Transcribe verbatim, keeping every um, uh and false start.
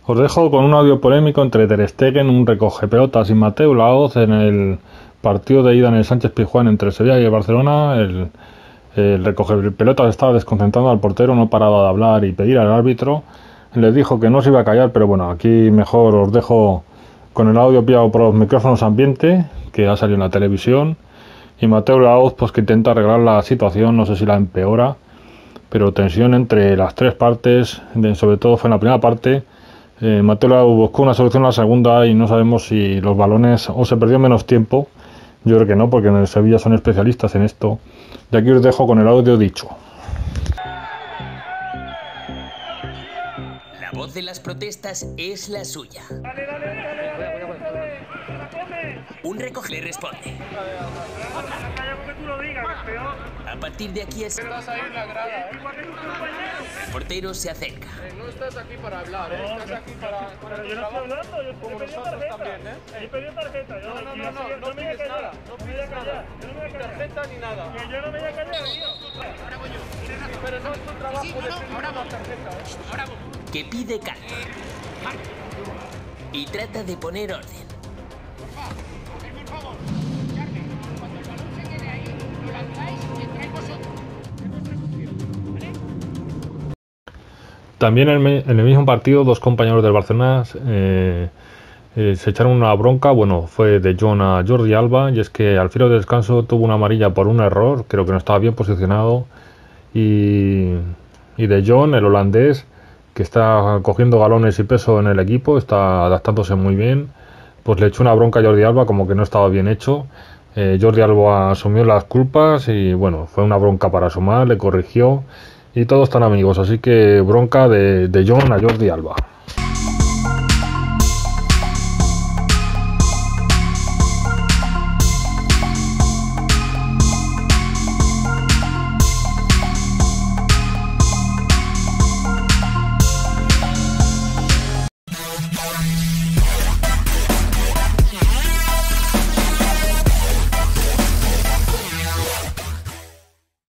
Os dejo con un audio polémico entre Ter Stegen, un recogepelotas, y Mateu Laoz en el partido de ida en el Sánchez-Pizjuán entre el Sevilla y el Barcelona. El, el recogepelotas estaba desconcentrando al portero, no paraba de hablar y pedir al árbitro. Les dijo que no se iba a callar, pero bueno, aquí mejor os dejo con el audio pillado por los micrófonos ambiente, que ha salido en la televisión. Y Mateu Laoz, pues que intenta arreglar la situación, no sé si la empeora, pero tensión entre las tres partes, sobre todo fue en la primera parte. Eh, Mateu Laoz buscó una solución en la segunda y no sabemos si los balones o se perdió menos tiempo. Yo creo que no, porque en el Sevilla son especialistas en esto. Y aquí os dejo con el audio dicho. La voz de las protestas es la suya. Dale, dale, dale, dale, dale, dale. Un recoge le responde. A partir de aquí es... Estás ahí en la grada, ¿eh? El portero se acerca. No estás aquí para hablar, ¿eh? Estás aquí para, para Pero tu yo no estoy trabajo. hablando, yo Como he pedido nosotros tarjeta. también, ¿eh? He pedido tarjeta. Yo No, no, yo no, no, yo no me voy a pides callar. nada, no Me voy a pides callar. nada. Yo no me voy a Ni callar. tarjeta ni nada. Que yo no me voy a callar, tío. Pero no es tu trabajo decir una tarjeta, ¿eh? Que pide calma. Y trata de poner orden. También en el, en el mismo partido, dos compañeros del Barcelona eh, eh, se echaron una bronca. Bueno, fue de Jong a Jordi Alba, y es que al filo del descanso tuvo una amarilla por un error, creo que no estaba bien posicionado, y, y de Jong, el holandés, que está cogiendo galones y peso en el equipo, está adaptándose muy bien, pues le echó una bronca a Jordi Alba como que no estaba bien hecho. eh, Jordi Alba asumió las culpas y bueno, fue una bronca para sumar, le corrigió. Y todos están amigos, así que bronca de, de Jong a Jordi Alba.